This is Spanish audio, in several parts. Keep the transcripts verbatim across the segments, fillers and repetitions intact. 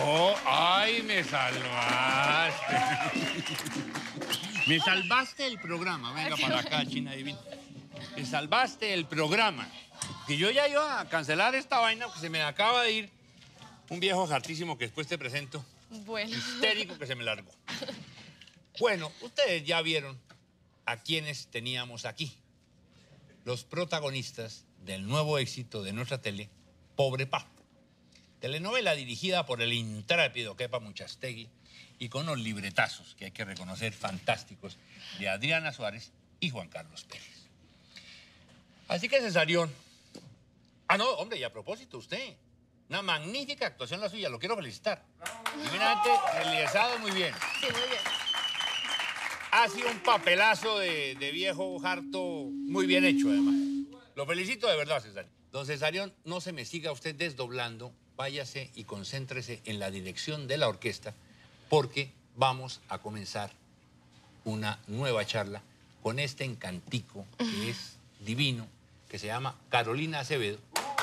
Oh, ay, me salvaste. Me salvaste el programa. Venga para acá, China Divina. Me salvaste el programa. Que yo ya iba a cancelar esta vaina porque se me acaba de ir un viejo hartísimo que después te presento. Bueno. Histérico que se me largó. Bueno, ustedes ya vieron a quienes teníamos aquí. Los protagonistas del nuevo éxito de nuestra tele, Pobre Pablo. Telenovela dirigida por el intrépido Kepa Muchastegui y con unos libretazos que hay que reconocer fantásticos de Adriana Suárez y Juan Carlos Pérez. Así que, Cesarión. Ah, no, hombre, y a propósito, usted. Una magnífica actuación la suya, lo quiero felicitar. Divinamente realizado muy bien. Sí, muy bien. Ha sido un papelazo de, de viejo harto muy bien hecho, además. Lo felicito de verdad, Cesarión. Don Cesarión, no se me siga usted desdoblando. Váyase y concéntrese en la dirección de la orquesta porque vamos a comenzar una nueva charla con este encantico que es divino, que se llama Carolina Acevedo.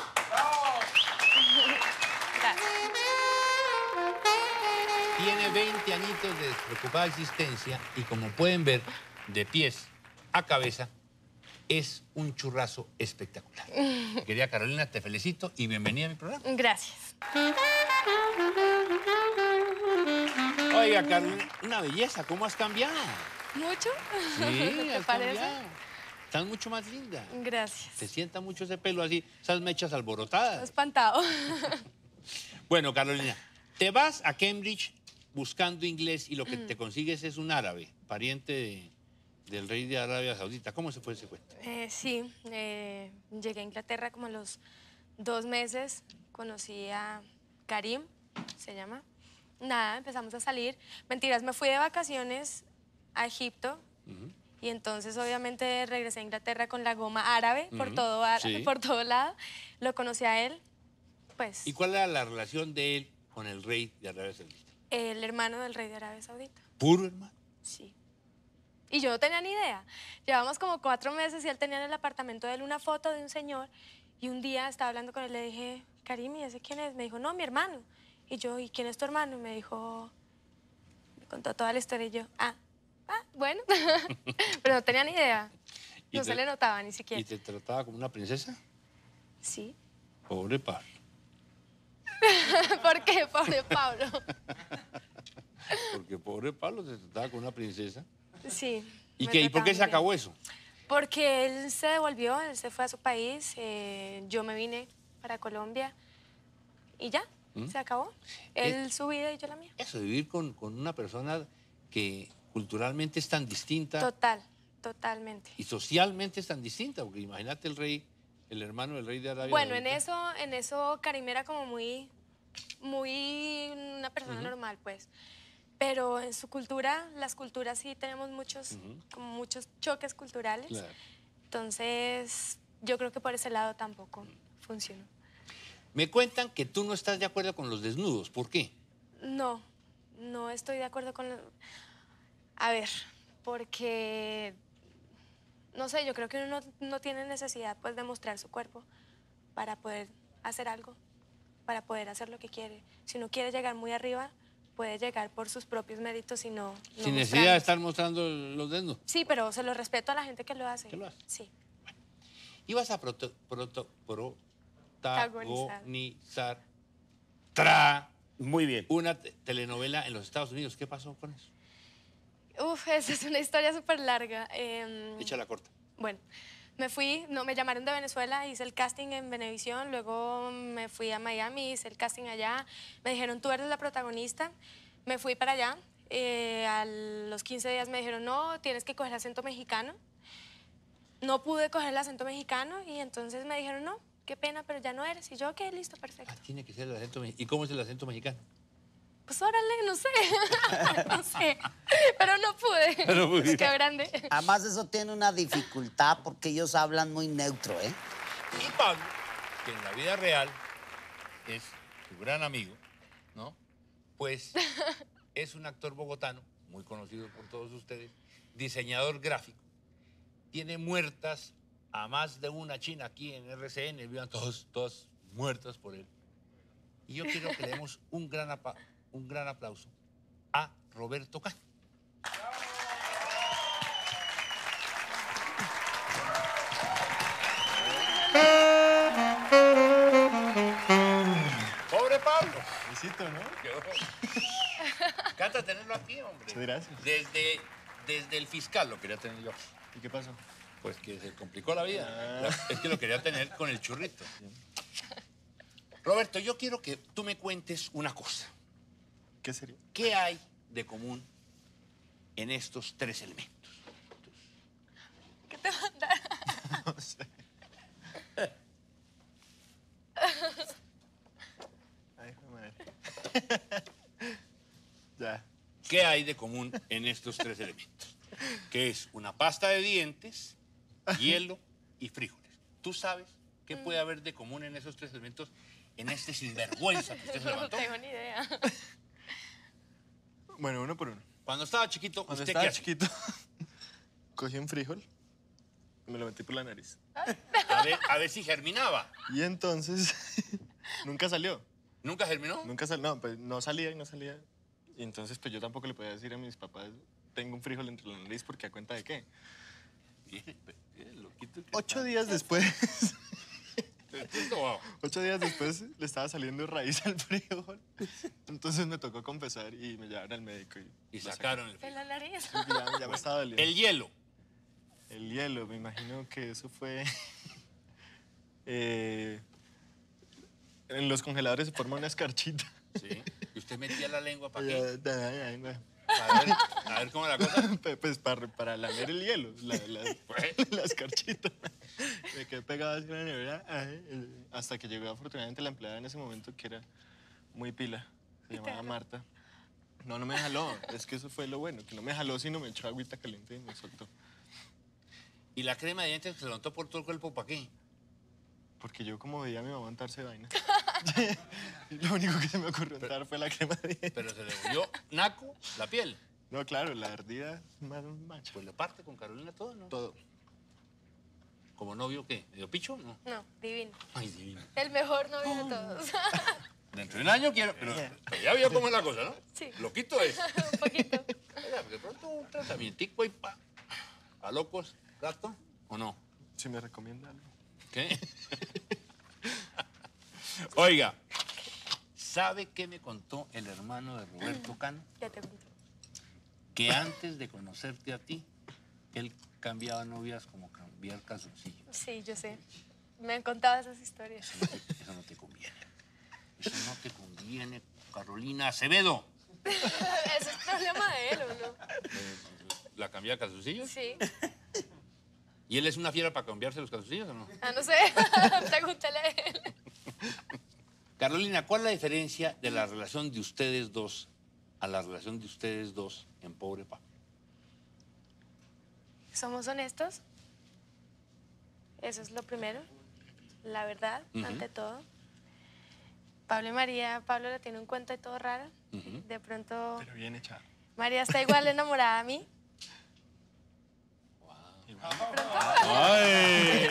Tiene veinte añitos de despreocupada existencia y, como pueden ver, de pies a cabeza, es un churrazo espectacular. Querida Carolina, te felicito y bienvenida a mi programa. Gracias. Oiga, Carolina, una belleza, ¿cómo has cambiado? ¿Mucho? Sí, ¿Te has parece? cambiado. Estás mucho más linda. Gracias. Te sienta mucho ese pelo así, esas mechas alborotadas. Espantado. Bueno, Carolina, te vas a Cambridge buscando inglés y lo que te consigues es un árabe, pariente de, del rey de Arabia Saudita. ¿Cómo se fue ese cuento? Eh, sí, eh, llegué a Inglaterra como a los dos meses. Conocí a Karim, se llama. Nada, empezamos a salir. Mentiras, me fui de vacaciones a Egipto. Uh-huh. Y entonces, obviamente, regresé a Inglaterra con la goma árabe uh-huh. por, todo, sí. por todo lado. Lo conocí a él, pues... ¿Y cuál era la relación de él con el rey de Arabia Saudita? El hermano del rey de Arabia Saudita. ¿Puro hermano? Sí. Y yo no tenía ni idea. Llevamos como cuatro meses y él tenía en el apartamento de él una foto de un señor. Y un día estaba hablando con él, le dije, Karim, ¿y ese quién es? Me dijo, no, mi hermano. Y yo, ¿y quién es tu hermano? Y me dijo, me contó toda la historia y yo, ah, ah, bueno. Pero no tenía ni idea. No te, se le notaba ni siquiera. ¿Y te trataba como una princesa? Sí. Pobre Pablo. ¿Por qué, pobre Pablo? Porque pobre Pablo se trataba con una princesa. Sí. ¿Y, qué, ¿y por qué se acabó bien. eso? Porque él se devolvió, él se fue a su país, eh, yo me vine para Colombia y ya, ¿Mm? se acabó. Él eh, su vida y yo la mía. Eso, vivir con, con una persona que culturalmente es tan distinta. Total, totalmente. Y socialmente es tan distinta, porque imagínate el rey, el hermano del rey de Arabia. Bueno, en eso, en eso Karim era como muy, muy una persona uh-huh. normal, pues. Pero en su cultura, las culturas sí tenemos muchos, uh-huh. como muchos choques culturales. Claro. Entonces, yo creo que por ese lado tampoco uh-huh. funcionó. Me cuentan que tú no estás de acuerdo con los desnudos. ¿Por qué? No, no estoy de acuerdo con... Lo... A ver, porque... No sé, yo creo que uno no, no tiene necesidad pues, de mostrar su cuerpo para poder hacer algo, para poder hacer lo que quiere. Si uno quiere llegar muy arriba, puede llegar por sus propios méritos y no... no Sin necesidad de estar mostrando los desnudos. Sí, pero se lo respeto a la gente que lo hace. ¿Que lo hace? Sí. Bueno. Ibas a proto, proto, protagonizar tra, muy bien, una telenovela en los Estados Unidos. ¿Qué pasó con eso? Uf, esa es una historia súper larga. Eh, Échala corta. Bueno, me fui, no, me llamaron de Venezuela, hice el casting en Venevisión, luego me fui a Miami, hice el casting allá, me dijeron, tú eres la protagonista, me fui para allá, eh, a los quince días me dijeron, no, tienes que coger acento mexicano, no pude coger el acento mexicano y entonces me dijeron, no, qué pena, pero ya no eres, y yo, ok, listo, perfecto. Ah, tiene que ser el acento mexicano. ¿Y cómo es el acento mexicano? Pues órale, no sé, no sé, pero no pude, pero muy bien. Qué grande. Además eso tiene una dificultad porque ellos hablan muy neutro, ¿eh? Y Pablo, que en la vida real es su gran amigo, ¿no? Pues es un actor bogotano, muy conocido por todos ustedes, diseñador gráfico, tiene muertas a más de una china aquí en R C N, vivan todos, todas muertas por él. Y yo quiero que le demos un gran un gran aplauso a Roberto Cano. Pobre Pablo. Besito, ¿no? Canta tenerlo aquí, hombre. Muchas gracias. Desde, desde el fiscal lo quería tener yo. ¿Y qué pasó? Pues que se complicó la vida. Ah. Es que lo quería tener con el churrito. Roberto, yo quiero que tú me cuentes una cosa. ¿Qué sería? ¿Qué hay de común en estos tres elementos? ¿Qué te mandaron? No sé. Ay, madre. Ya. ¿Qué hay de común en estos tres elementos? Que es una pasta de dientes, hielo y frijoles. ¿Tú sabes qué puede haber de común en esos tres elementos en este sinvergüenza que usted se No levantó? tengo ni idea. Bueno, uno por uno. Cuando estaba chiquito, Cuando ¿usted estaba qué hacía? chiquito, cogí un frijol y me lo metí por la nariz. A ver, a ver si germinaba. Y entonces, nunca salió. ¿Nunca germinó? Nunca salió. No, pues no salía y no salía. Y entonces, pues yo tampoco le podía decir a mis papás, tengo un frijol entre la nariz, porque a cuenta de qué. Bien, bien, loquito que Ocho está. días después, Esto, wow. ocho días después le estaba saliendo raíz al frijol. Entonces me tocó confesar y me llevaron al médico. Y, Y lo sacaron el En frijol. la nariz. sacaron. Ya, ya me estaba doliendo. El hielo. El hielo, me imagino que eso fue... eh, en los congeladores se forma una escarchita. Sí. Y usted metía la lengua para Ya, qué? ya, ya, ya. A ver, a ver cómo es la cosa. Pe- Pues para, para lamer el hielo, la, la, Pues. la escarchita. Me quedé pegado así en la nevera ay, eh, hasta que llegó afortunadamente la empleada en ese momento que era muy pila. Se llamaba Marta. No, no me jaló. Es que eso fue lo bueno, que no me jaló, sino me echó agüita caliente y me soltó. Y la crema de dientes se levantó por todo el cuerpo para qué? Porque yo como veía a mi mamá untarse vaina. Lo único que se me ocurrió untar fue la crema de dientes. Pero se le volvió naco la piel. No, claro, la ardida más macho. Pues le parte con Carolina todo, ¿no? Todo. ¿Como novio qué? ¿Medio picho? No. No, divino. Ay, divino. El mejor novio de todos. Dentro de un año quiero... Pero, pero ya vio cómo es la cosa, ¿no? Sí. Loquito es. Un poquito. Oiga, de pronto un tratamientico y pa... ¿A locos, gato? ¿O no? Si me recomienda algo. ¿Qué? Oiga, ¿sabe qué me contó el hermano de Roberto Cano? Ya te cuento. Que antes de conocerte a ti, él cambiaba novias como cambiar calzoncillos. Sí, yo sé. Me han contado esas historias. Eso no te, eso no te conviene. Eso no te conviene, Carolina Acevedo. ¿Eso es problema de él o no? ¿La cambia de calzoncillos? Sí. ¿Y él es una fiera para cambiarse los calzoncillos o no? Ah, no sé. Pregúntale a él. Carolina, ¿cuál es la diferencia de la relación de ustedes dos a la relación de ustedes dos en Pobre Pablo? Somos honestos. Eso es lo primero. La verdad, Ujú. ante todo. Pablo y María, Pablo le tiene un cuento y todo raro. Ujú. De pronto, Pero bien echado. María está igual enamorada de mí. ¡Ay!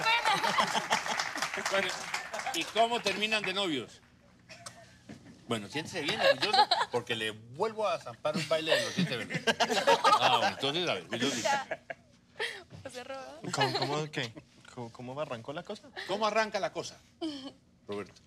Bueno, ¿y cómo terminan de novios? Bueno, siéntese bien, orgulloso, porque le vuelvo a zampar un baile de los siete verdes. Ah, bueno, entonces, a ver, yo digo, Pues es robado. ¿Cómo, cómo, qué? ¿Cómo, ¿Cómo arrancó la cosa? ¿cómo arranca la cosa, Roberto?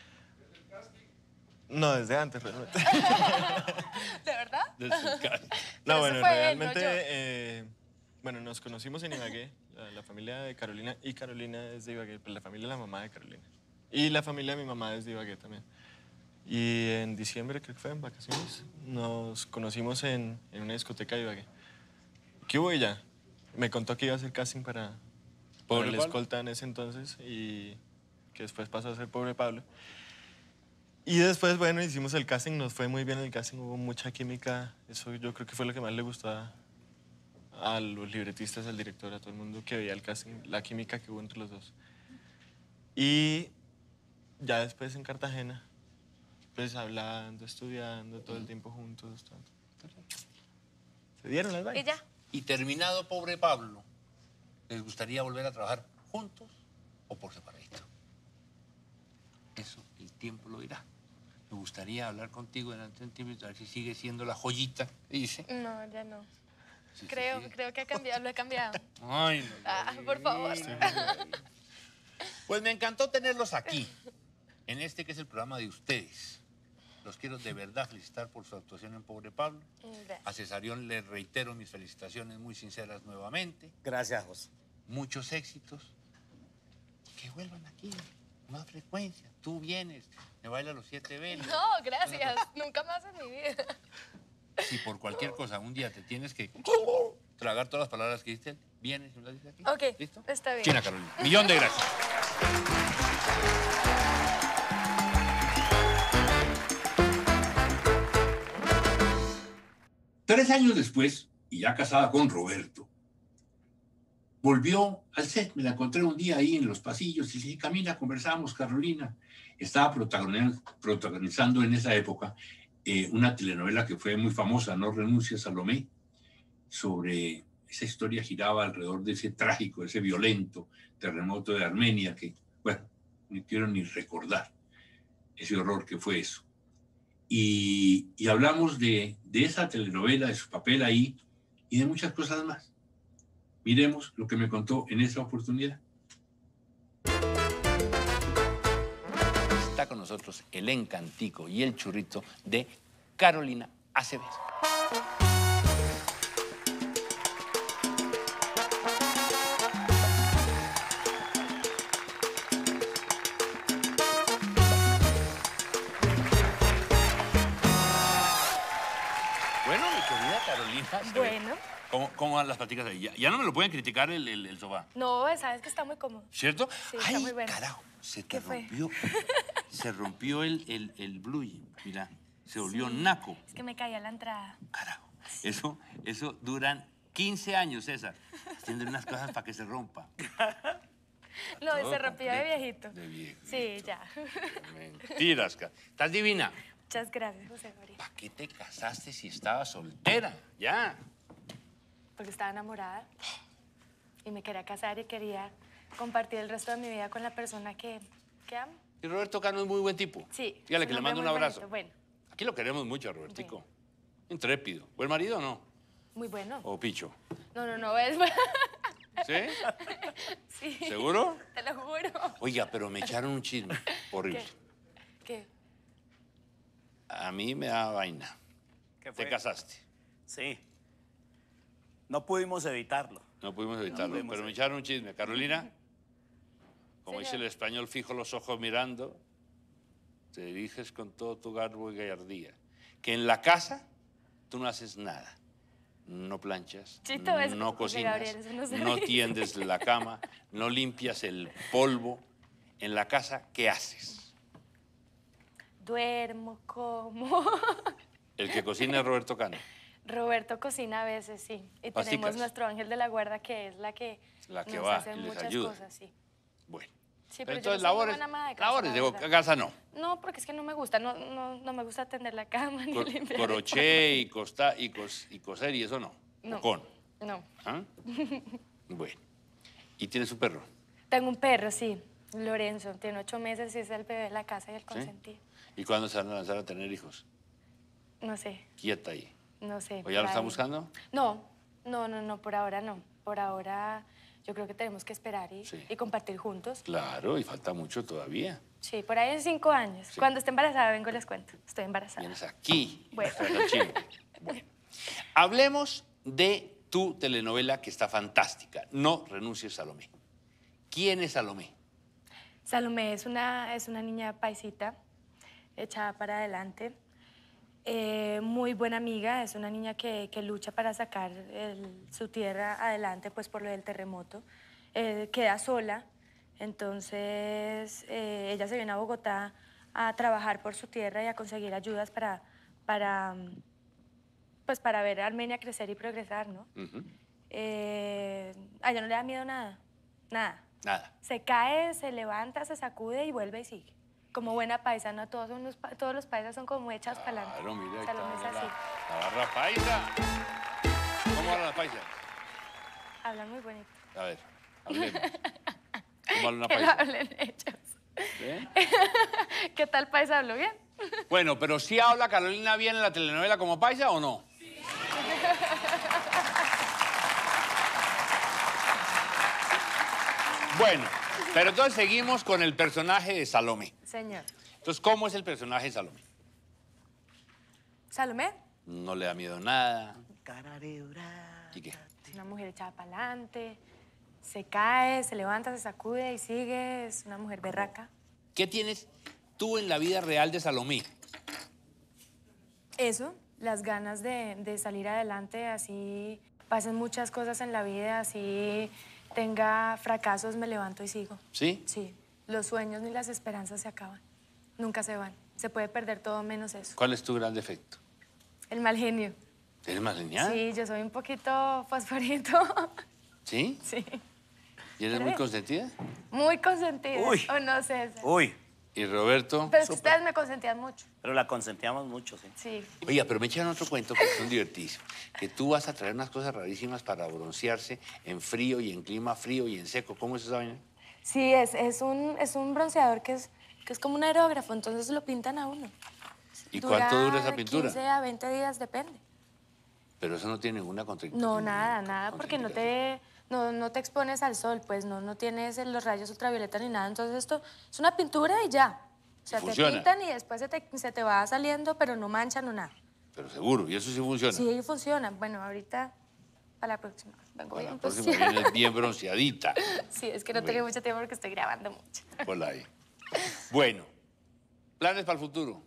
No, desde antes realmente. ¿De verdad? Desde el ca- No, eso bueno, fue él, realmente, no yo. eh, bueno, nos conocimos en Ibagué, la, la familia de Carolina, y Carolina es de Ibagué, pues la familia de la mamá de Carolina. Y la familia de mi mamá es de Ibagué también. Y en diciembre, creo que fue en vacaciones, nos conocimos en, en una discoteca de Ibagué. ¿Qué hubo ella? Me contó que iba a hacer casting para, para ¿Pobre el Pablo? escolta en ese entonces y que después pasó a ser Pobre Pablo. Y después, bueno, hicimos el casting, nos fue muy bien el casting, hubo mucha química. Eso yo creo que fue lo que más le gustó a, a los libretistas, al director, a todo el mundo que veía el casting, la química que hubo entre los dos. Y ya después en Cartagena, pues hablando, estudiando, todo el tiempo juntos. Todo. Se dieron las Y vainas. ya. Y terminado Pobre Pablo, ¿les gustaría volver a trabajar juntos o por separadito? Eso el tiempo lo dirá. Me gustaría hablar contigo en centímetros, a ver si sigue siendo la joyita, dice. No, ya no. Sí, sí, Creo, sí. creo que ha cambiado, lo he cambiado. Ay, no. Ah, por favor. Pues me encantó tenerlos aquí, en este que es el programa de ustedes. Los quiero de verdad felicitar por su actuación en Pobre Pablo. Gracias. A Cesarión le reitero mis felicitaciones muy sinceras nuevamente. Gracias, José. Muchos éxitos. Que vuelvan aquí, más frecuencia. Tú vienes, me bailas los siete velos. No, gracias. Nunca más en mi vida. Si por cualquier cosa un día te tienes que tragar todas las palabras que diste, vienes y me las dices aquí. Ok, ¿Listo? está bien. China Carolina. Millón de gracias. Tres años después, y ya casada con Roberto, volvió al set. Me la encontré un día ahí en los pasillos y le dije, Camila, conversamos, Carolina. Estaba protagoniz- protagonizando en esa época eh, una telenovela que fue muy famosa, No renuncies, Salomé, sobre esa historia giraba alrededor de ese trágico, ese violento terremoto de Armenia que, bueno, no quiero ni recordar ese horror que fue eso. Y, y hablamos de, de esa telenovela, de su papel ahí y de muchas cosas más. Miremos lo que me contó en esa oportunidad. Está con nosotros el encantico y el churrito de Carolina Acevedo. Bueno, mi querida Carolina Acevedo. Bueno. ¿Cómo, cómo van las platicas ahí? Ya, ya no me lo pueden criticar el, el, el sofá, No, sabes que está muy cómodo. ¿cierto? Sí, está Ay, muy bueno. carajo, se te ¿Qué fue? rompió. Se rompió el, el, el blue jean, mira, se volvió naco. Es que me caía la entrada. Carajo, eso, eso duran quince años, César, haciendo unas cosas para que se rompa. No, Todo se rompió de completo. viejito. De viejito. Sí, ya. Mentiras, ca- estás divina. Muchas gracias, José María. ¿Para qué te casaste si estabas soltera? Ya. Porque estaba enamorada y me quería casar y quería compartir el resto de mi vida con la persona que, que amo. Y Roberto Cano es muy buen tipo. Sí. Dígale es que le hombre mando un muy abrazo. bonito. Bueno, Aquí lo queremos mucho, Robertico. Intrépido. ¿Buen marido o no? muy bueno. ¿O picho? No, no, no, es... ¿Sí? Sí. ¿Seguro? Te lo juro. Oiga, pero me echaron un chisme horrible. ¿Qué? A mí me da vaina. ¿Qué Te fue? casaste. Sí. No pudimos evitarlo. No pudimos evitarlo, pudimos pero me evitarlo. echaron un chisme. Carolina, como dice Señor. el español, fijo los ojos mirando, te diriges con todo tu garbo y gallardía. Que en la casa tú no haces nada. No planchas, Chito, es- no José cocinas, Gabriel, eso no se no dice. tiendes la cama, no limpias el polvo. En la casa, ¿qué haces? Duermo, como. El que cocina es Roberto Cano. Roberto cocina a veces, sí. Y ¿Pasticas? tenemos nuestro ángel de la guarda, que es la que, La que nos va hace y les muchas ayuda. cosas, sí. Bueno. Sí, pero pero yo no entonces soy muy labores, buena ama de casa, labores la de verdad. casa no. No, porque es que no me gusta, no, no, no me gusta tender la cama ni Cor- limpiar. Crochet y, costa, y, cos- y coser y eso no. No. O con. No. ¿Ah? Bueno. ¿Y tienes un perro? Tengo un perro, sí, Lorenzo, tiene ocho meses y es el bebé de la casa y el consentido. ¿Y cuándo se van a lanzar a tener hijos? No sé, Quieta ahí. no sé. ¿O ya por lo están ahí. buscando? No, no, no, no, por ahora no. Por ahora yo creo que tenemos que esperar y, Sí. y compartir juntos. Claro, y falta mucho todavía. Sí, por ahí en cinco años. Sí. Cuando esté embarazada vengo y les cuento. Estoy embarazada. Vienes aquí. y Bueno. nos traes al chisme. Bueno. Hablemos de tu telenovela que está fantástica. No renuncies, Salomé. ¿Quién es Salomé? Salomé es una, es una niña paisita, echada para adelante, eh, muy buena amiga, es una niña que, que lucha para sacar el- su tierra adelante, pues por lo del terremoto. Eh, queda sola, entonces eh, ella se viene a Bogotá a trabajar por su tierra y a conseguir ayudas para, para, mm, pues para ver a Armenia crecer y progresar, ¿no? Ujú. Eh, a ella no le da miedo nada, nada. Nada. Se cae, se levanta, se sacude y vuelve y sigue. Como buena paisa, ¿no? Todos, son los, pa- todos los paisas son como echados para adelante. Claro, mira, ahí Salomé es está así. la, la barra paisa. ¿Cómo hablan las paisas? Hablan muy bonito. A ver, hablemos. ¿Cómo habla una Que lo paisa? hablen ellos. ¿Eh? ¿Qué tal paisa? ¿Hablo bien? Bueno, pero ¿sí habla Carolina bien en la telenovela como paisa o no? Bueno, pero entonces seguimos con el personaje de Salomé. Señor. Entonces, ¿cómo es el personaje de Salomé? ¿Salomé? No le da miedo nada. ¿Y qué? Es una mujer echada para adelante, se cae, se levanta, se sacude y sigue. Es una mujer berraca. ¿Qué tienes tú en la vida real de Salomé? Eso, las ganas de, de salir adelante, así pasen muchas cosas en la vida, así tenga fracasos, me levanto y sigo. ¿Sí? Sí, los sueños ni las esperanzas se acaban, nunca se van. Se puede perder todo menos eso. ¿Cuál es tu gran defecto? El mal genio. ¿Eres más lineal? Sí, yo soy un poquito fosforito. ¿Sí? Sí. ¿Y eres muy consentida? Muy consentida. Uy. O no sé. Uy, ¿Y Roberto? Pero es que ustedes me consentían mucho. pero la consentíamos mucho, sí. Sí. Oiga, pero me echan otro cuento que son divertidísimos. Que tú vas a traer unas cosas rarísimas para broncearse en frío y en clima frío y en seco. ¿Cómo es esa vaina? Sí, es, es, un, es un bronceador que es, que es como un aerógrafo, entonces lo pintan a uno. ¿Y cuánto dura esa de pintura? quince a veinte días, depende. Pero eso no tiene ninguna contraindicación. No, nada, nada, porque no te, no, no te expones al sol, pues no, no tienes los rayos ultravioletas ni nada. Entonces esto es una pintura y ya. O sea, te Funciona. pintan y después se te, se te va saliendo, pero no manchan o nada. Pero seguro, y eso sí funciona. Sí, funciona. Bueno, ahorita, para la próxima. Vengo Para la bien próxima bronceada. vienes bien bronceadita. Sí, es que no tengo mucho tiempo porque estoy grabando mucho. Por ahí. Bueno, planes para el futuro.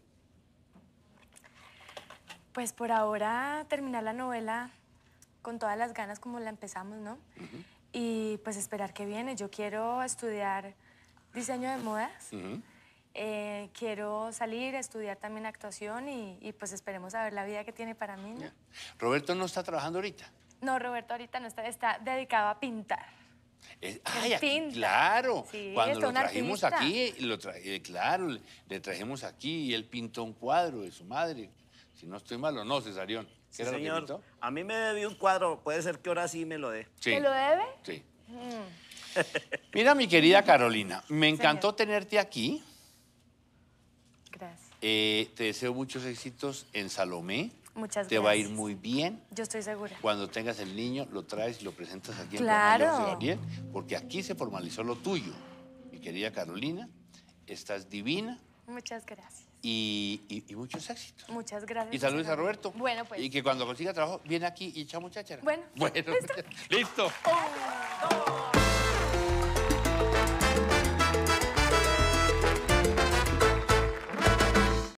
Pues por ahora terminar la novela con todas las ganas como la empezamos, ¿no? Uh-huh. Y pues esperar que viene. Yo quiero estudiar diseño de modas. Uh-huh. eh, quiero salir, estudiar también actuación y, y pues esperemos a ver la vida que tiene para mí, ¿no? Ya. Roberto no está trabajando ahorita. No, Roberto ahorita no está, está dedicado a pintar. Es- ay, aquí, pinta. claro. Sí, Cuando es lo un trajimos artista. aquí, lo tra- eh, claro, le, le trajimos aquí y él pintó un cuadro de su madre. Si no estoy mal o no, Cesarión. ¿Qué Sí, era lo que señor. pintó? A mí me debió un cuadro, puede ser que ahora sí me lo dé. Sí. ¿Te lo debe? Sí. Mira, mi querida Carolina, me encantó Señor. tenerte aquí. Gracias. Eh, te deseo muchos éxitos en Salomé. Muchas Te va a ir gracias. muy bien. Yo estoy segura. Cuando tengas el niño, lo traes y lo presentas aquí en Claro. Programa José Gabriel, porque aquí se formalizó lo tuyo. Mi querida Carolina, estás divina Muchas gracias. y, y- y muchos éxitos. Muchas gracias. Y saludos señora. a Roberto. Bueno, pues. Y que cuando consiga trabajo, viene aquí y echamos cháchara. Bueno, Bueno, listo. listo. Un, dos.